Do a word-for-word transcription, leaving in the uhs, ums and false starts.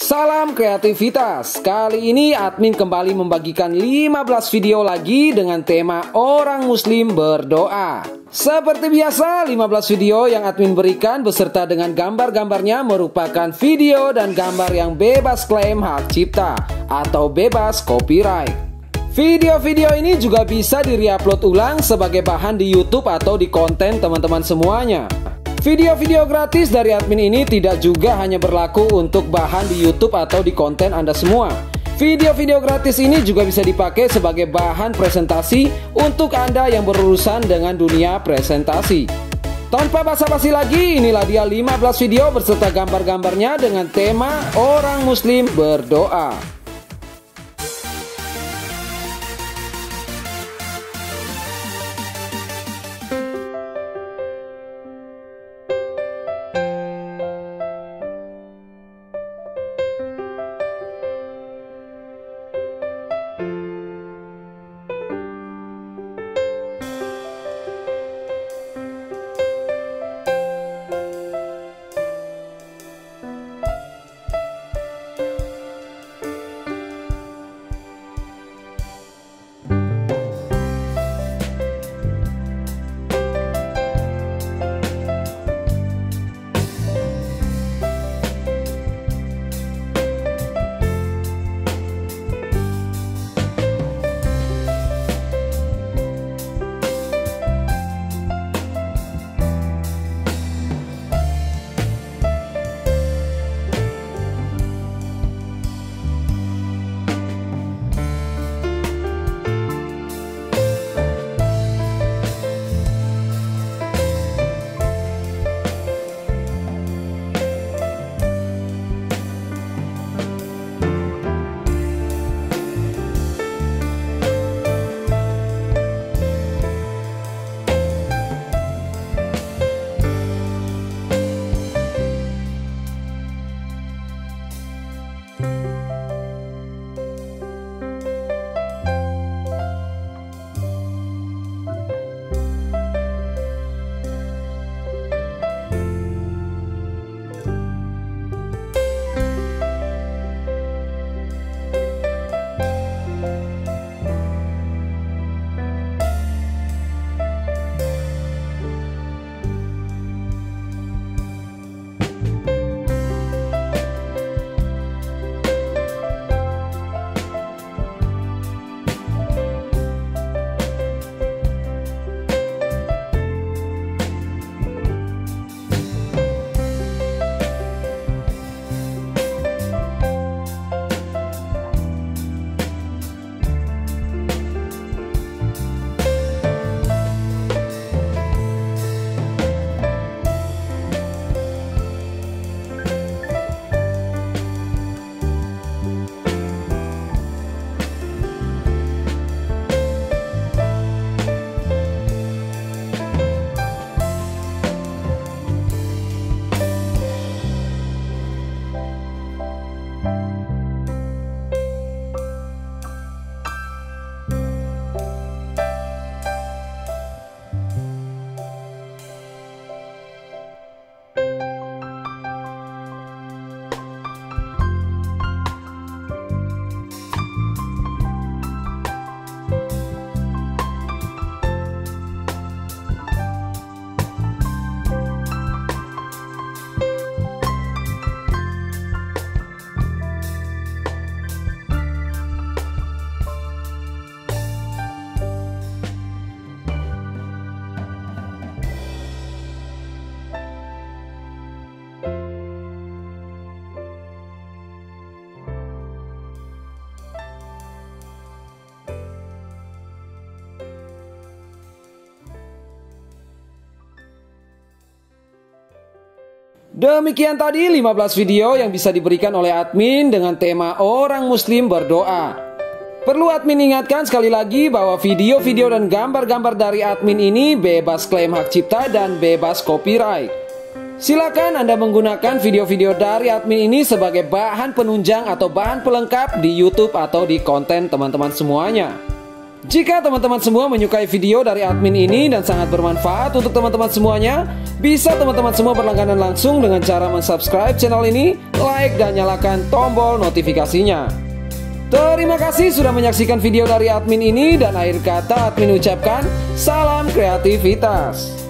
Salam kreativitas. Kali ini admin kembali membagikan lima belas video lagi dengan tema orang muslim berdoa. Seperti biasa, lima belas video yang admin berikan beserta dengan gambar-gambarnya merupakan video dan gambar yang bebas klaim hak cipta atau bebas copyright. Video-video ini juga bisa di-reupload ulang sebagai bahan di YouTube atau di konten teman-teman semuanya. Video-video gratis dari admin ini tidak juga hanya berlaku untuk bahan di YouTube atau di konten Anda semua. Video-video gratis ini juga bisa dipakai sebagai bahan presentasi untuk Anda yang berurusan dengan dunia presentasi. Tanpa basa-basi lagi, inilah dia lima belas video berserta gambar-gambarnya dengan tema orang muslim berdoa. Demikian tadi lima belas video yang bisa diberikan oleh admin dengan tema orang muslim berdoa. Perlu admin ingatkan sekali lagi bahwa video-video dan gambar-gambar dari admin ini bebas klaim hak cipta dan bebas copyright. Silakan Anda menggunakan video-video dari admin ini sebagai bahan penunjang atau bahan pelengkap di YouTube atau di konten teman-teman semuanya. Jika teman-teman semua menyukai video dari admin ini dan sangat bermanfaat untuk teman-teman semuanya, bisa teman-teman semua berlangganan langsung dengan cara mensubscribe channel ini, like dan nyalakan tombol notifikasinya. Terima kasih sudah menyaksikan video dari admin ini, dan akhir kata admin ucapkan salam kreativitas.